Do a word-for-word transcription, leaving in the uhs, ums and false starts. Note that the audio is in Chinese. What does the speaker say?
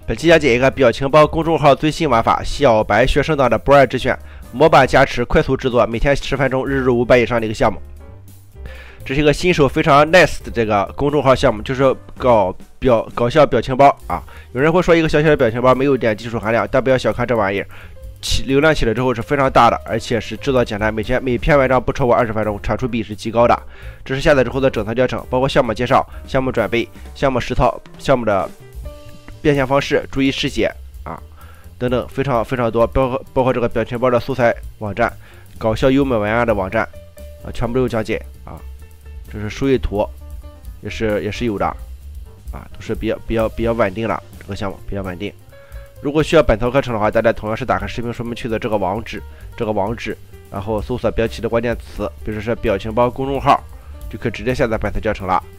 本期讲解一个表情包公众号最新玩法——小白学生党的不二之选，模板加持，快速制作，每天十分钟，日日五百以上的一个项目。这是一个新手非常 nice 的这个公众号项目，就是搞表搞笑表情包啊。有人会说一个小小的表情包没有点技术含量，但不要小看这玩意儿，起流量起来之后是非常大的，而且是制作简单，每天每篇文章不超过二十分钟，产出比是极高的。这是下载之后的整套教程，包括项目介绍、项目准备、项目实操、项目的变现方式、注意事项啊等等，非常非常多，包括包括这个表情包的素材网站、搞笑幽默文案的网站啊，全部都有讲解啊。这是输入图，也是也是有的啊，都是比较比较比较稳定了，这个项目比较稳定。如果需要本套课程的话，大家同样是打开视频说明区的这个网址，这个网址，然后搜索标题的关键词，比如说是表情包公众号，就可以直接下载本套教程了。